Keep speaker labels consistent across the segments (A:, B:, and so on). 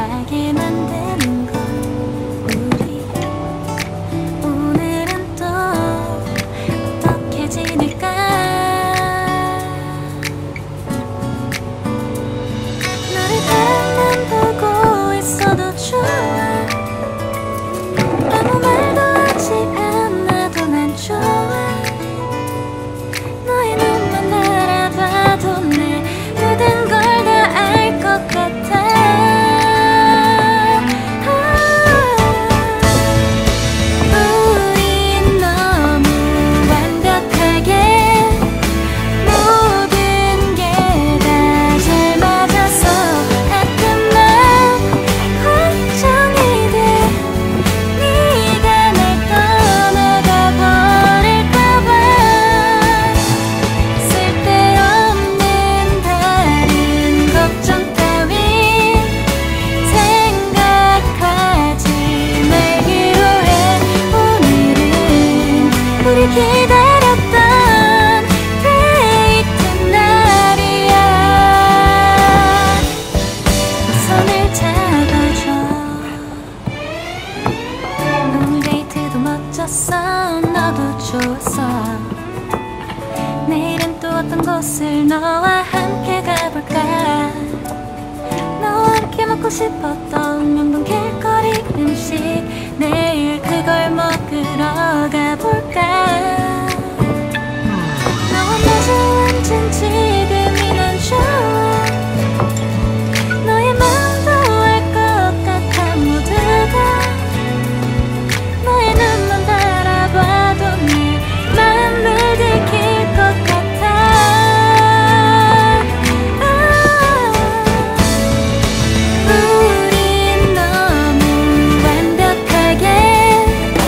A: 하게 만드는 건 우리 오늘은 또 어떻게 지낼까. 너를 가만 보고 있어도 좋아. 아무 말도 하지 않아도 난 좋아. 너의 눈만 바라봐도 내 모든 걸 다 알 것 같아. 우린 너무 완벽하게 모든 게 다 잘 맞아서 가끔 난 걱정이 돼. 네가 날 떠나가 버릴까봐. 쓸데없는 다른 걱정 따윈 생각하지 말기로 해. 오늘은 우리 기다렸던 데이트 날이야. 손을 잡아줘. 오늘 데이트도 멋졌어. 너도 좋았어. 내일은 또 어떤 곳을 너와 함께 가볼까. 너와 함께 먹고 싶었던 명동 길거리 음식, 내일 그걸 먹으러 가볼까. 너와 마주 앉은 지금이 난 좋아. 너의 마음도 알 것 같아. 모두 다 너의 눈만 바라봐도 내 마음을 들킬 것 같아. 우린 너무 완벽하게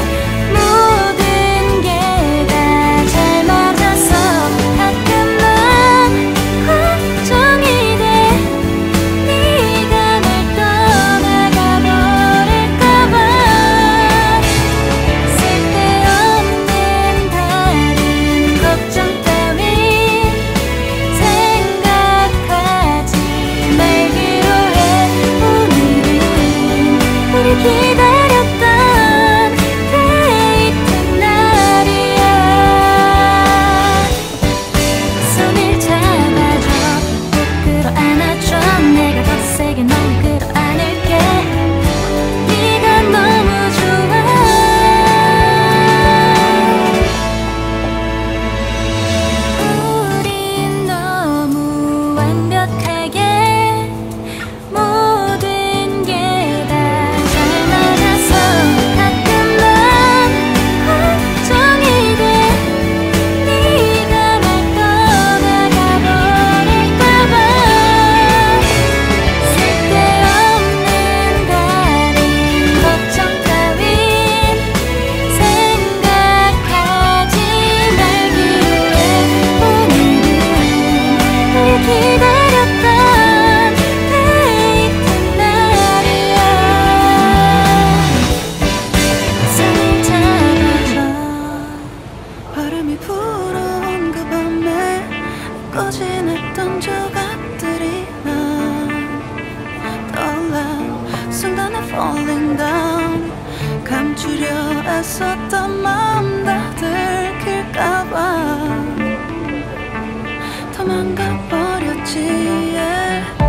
A: 모든 게 다 잘 맞아서 가끔 난 걱정이 돼. 네가 날 떠나가 버릴까봐. 쓸데없는 다른 걱정 따윈 생각하지 말기로 해. 오늘은 우리 기다렸던 데이트 날이야. 손을 잡아줘. 꼭 끌어안아줘. 내가 더 세게 널 끌어안을게. 네가 너무 좋아. 우린 너무 완벽하게 모든 게 다 잘 맞아서 가끔 난 걱정이 돼. 네가 날 떠나가 버릴까봐. 쓸데없는 다른 걱정 따윈 생각하지 말기로 해. 오늘은 우리 기다렸던 데이트 날이야. 손을 잡아줘.
B: 바람이 불어온 그 밤에 꺼진했던 조각들이 난 떠올라. 순간에 falling down. 감추려 애썼던 마음 다 들킬까봐 도망가 버렸지. yeah.